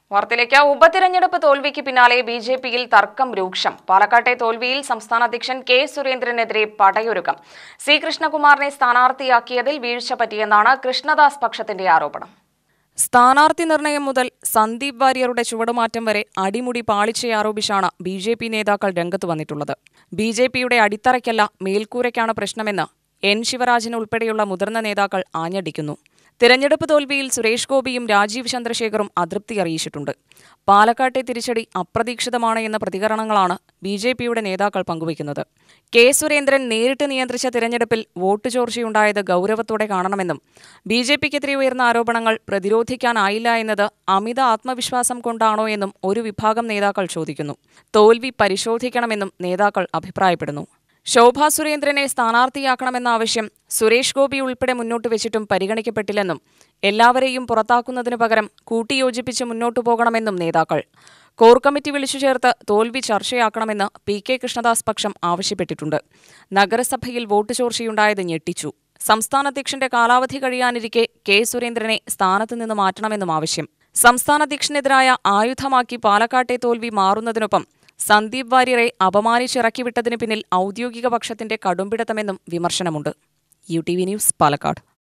വാർത്തയിലേക്ക്. ഉപതിരഞ്ഞെടുപ്പ് തോൽവിക്ക് പിന്നാലെ ബിജെപിയിൽ തർക്കം രൂക്ഷം. പാലക്കാട്ടെ തോൽവിയിൽ സംസ്ഥാന അധ്യക്ഷൻ കെ സുരേന്ദ്രനെതിരെ പടയൊരുക്കം. സി കൃഷ്ണകുമാറിനെ സ്ഥാനാർത്ഥിയാക്കിയതിൽ വീഴ്ച പറ്റിയെന്നാണ് കൃഷ്ണദാസ് പക്ഷത്തിന്റെ ആരോപണം. സ്ഥാനാർത്ഥി നിർണയം മുതൽ സന്ദീപ് വാര്യരുടെ ചുവടുമാറ്റം വരെ അടിമുടി പാളിച്ചയാരോപിച്ചാണ് ബിജെപി നേതാക്കൾ രംഗത്ത് വന്നിട്ടുള്ളത്. ബിജെപിയുടെ അടിത്തറയ്ക്കല്ല മേൽക്കൂരയ്ക്കാണ് പ്രശ്നമെന്ന് എൻ ശിവരാജൻ ഉൾപ്പെടെയുള്ള മുതിർന്ന നേതാക്കൾ ആഞ്ഞടിക്കുന്നു. തിരഞ്ഞെടുപ്പ് തോൽവിയിൽ സുരേഷ് ഗോപിയും രാജീവ് ചന്ദ്രശേഖറും അതൃപ്തി അറിയിച്ചിട്ടുണ്ട്. പാലക്കാട്ടെ തിരിച്ചടി അപ്രതീക്ഷിതമാണ് എന്ന പ്രതികരണങ്ങളാണ് ബിജെപിയുടെ നേതാക്കൾ പങ്കുവയ്ക്കുന്നത്. കെ സുരേന്ദ്രൻ നേരിട്ട് നിയന്ത്രിച്ച തിരഞ്ഞെടുപ്പിൽ വോട്ട് ചോർച്ചയുണ്ടായത് ഗൗരവത്തോടെ കാണണമെന്നും ബിജെപിക്കെതിരെ ഉയർന്ന ആരോപണങ്ങൾ പ്രതിരോധിക്കാനായില്ല എന്നത് അമിത ആത്മവിശ്വാസം കൊണ്ടാണോ എന്നും ഒരു വിഭാഗം നേതാക്കൾ ചോദിക്കുന്നു. തോൽവി പരിശോധിക്കണമെന്നും നേതാക്കൾ അഭിപ്രായപ്പെടുന്നു. ശോഭാ സുരേന്ദ്രനെ സ്ഥാനാർത്ഥിയാക്കണമെന്ന ആവശ്യം സുരേഷ് ഗോപി ഉൾപ്പെടെ മുന്നോട്ട് വെച്ചിട്ടും പരിഗണിക്കപ്പെട്ടില്ലെന്നും എല്ലാവരെയും പുറത്താക്കുന്നതിനു പകരം കൂട്ടിയോജിപ്പിച്ച് മുന്നോട്ടു പോകണമെന്നും നേതാക്കൾ. കോർ കമ്മിറ്റി വിളിച്ചു ചേർത്ത് തോൽവി ചർച്ചയാക്കണമെന്ന് പി കെ കൃഷ്ണദാസ് പക്ഷം ആവശ്യപ്പെട്ടിട്ടുണ്ട്. നഗരസഭയിൽ വോട്ട് ചോർച്ചയുണ്ടായത് ഞെട്ടിച്ചു. സംസ്ഥാന അധ്യക്ഷന്റെ കാലാവധി കഴിയാനിരിക്കെ കെ സുരേന്ദ്രനെ സ്ഥാനത്ത് നിന്ന് മാറ്റണമെന്നും ആവശ്യം. സംസ്ഥാന അധ്യക്ഷനെതിരായ ആയുധമാക്കി പാലക്കാട്ടെ തോൽവി മാറുന്നതിനൊപ്പം സന്ദീപ് വാര്യരെ അപമാനിച്ചിറക്കിവിട്ടതിന് പിന്നിൽ ഔദ്യോഗിക പക്ഷത്തിന്റെ കടുംപിടുത്തമെന്നും വിമർശനമുണ്ട്. UTV news, Palakkad.